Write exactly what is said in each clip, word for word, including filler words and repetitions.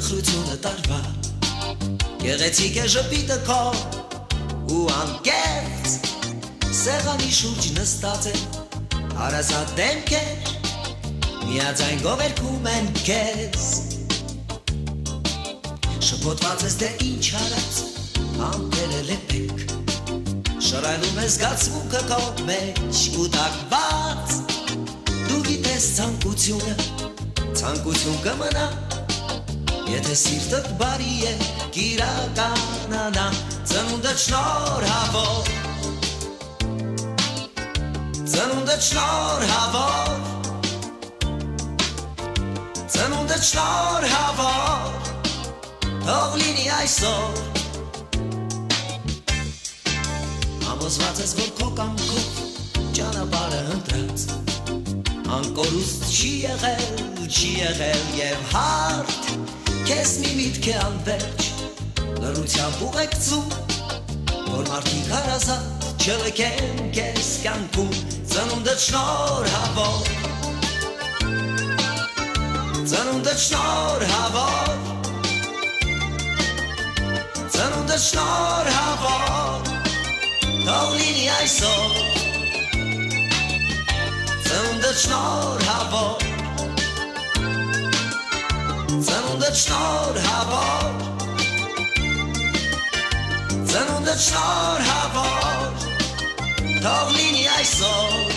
Տխրությունը տարվա Գեղեցիկ է ժպիտը քո ու անկեղծ Սեղանի շուրջ նստած են հարազատ դեմքեր Միաձայն գովերքում են քեզ Շփոթված ես թե ինչ արած Անտերել է պեք Շռայլում ես զգացմունքը քո մեջ ու տակված Դու գիտես ցանկությունը Ցանկություն կմնա Եթե սիրտդ բարի է կիրականանա Ծնունդդ շնորհավոր Ծնունդդ շնորհավոր Ծնունդդ շնորհավոր Թող լինի այսօր Համոզված ես որ քո կամքով ճանապարհը ընտրած Անկորուստ չի եղել, չի եղել և հարդ Քեզ մի միտք է անվերջ, լռությամբ ուղեկցում Որ մարդիկ հարազատ չլքեն քեզ կյանքում Ծնունդդ շնորհավոր Ծնունդդ շնորհավոր Ծնունդդ շնորհավոր Թող լինի այսօր Ծնունդդ շնորհավոր Ծնունդդ շնորհավոր Ծնունդդ շնորհավոր Թող լինի այսօր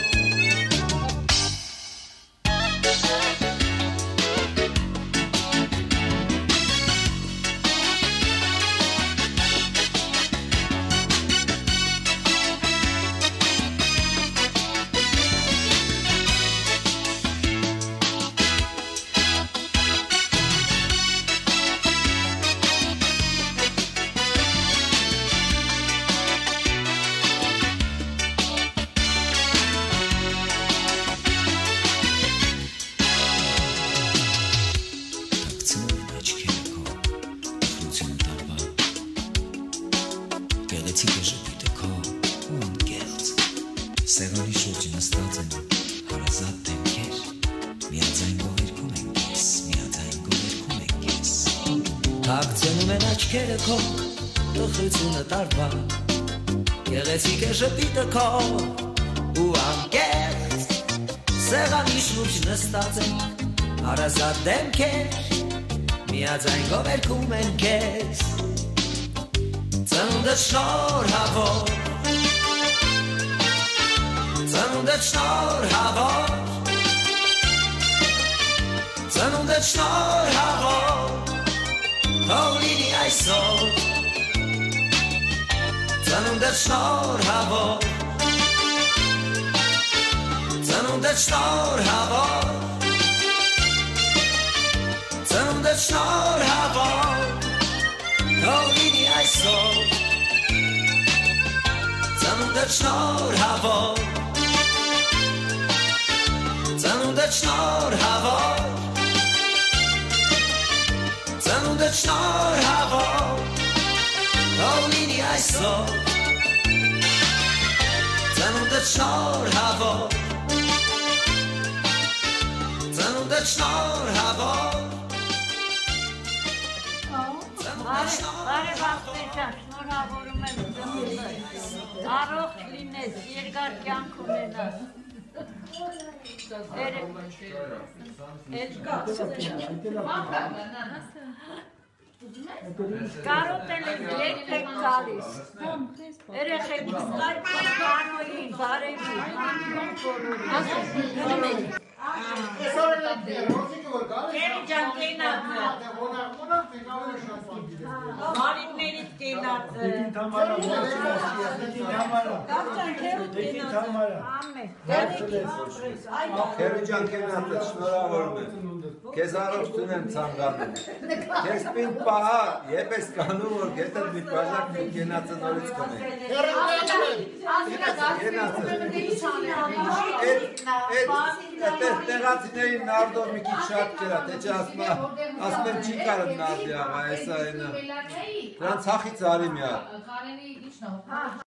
Գեղեցիկ է ժպիտը քո ու անկեղծ Սեղանի շուրջ նստած են հարազատ դեմքեր Միաձայն գովերքում են քեզ, միաձայն գովերքում են քեզ Թաքցնում են աչքերը քո, տխրությունը տարվա Գեղեցիկ է ժպիտը քո ու անկեղծ Սեղանի շուրջ նստած են հարազատ դեմքեր Միաձայն գովերքում են քեզ Ծնունդդ շնորհավոր Ծնունդդ շնորհավոր Ծնունդդ շնորհավոր Թող լինի այսօր Ծնունդդ շնորհավոր Ծնունդդ շնորհավոր Ծնունդդ շնորհավոր Թող լինի այսօր Ծնունդդ շնորհավոր Ծնունդդ շնորհավոր Ծնունդդ շնորհավոր Թող լինի այսօր Ծնունդդ շնորհավոր Ծնունդդ շնորհավոր Բարեբախտեջան, շնորհավորում եմ ծնունդդ, առողջ լինես, երկար կյանք ունենաս։ Կարոտել եմ երբեք գալիս, երեխեք բարոյին, բարևի, բոլորին։ Քերի ջան կենացը Մարիկներից կենացը Քերի ջան կենացը շնորհավորում եմ Քեզ առողջություն եմ ցանկանում Քեզ պինդ պահա եպես կանում որ գետդ մի բաժակ մի կենացը նորից կնենք Կենացը Տեղացիներին նարդով մի քիչ շատ կերա, թե չէ ասում եմ չի կարըմ նարդի աղա, էսա ենա Դրանց հախից արի մի հատ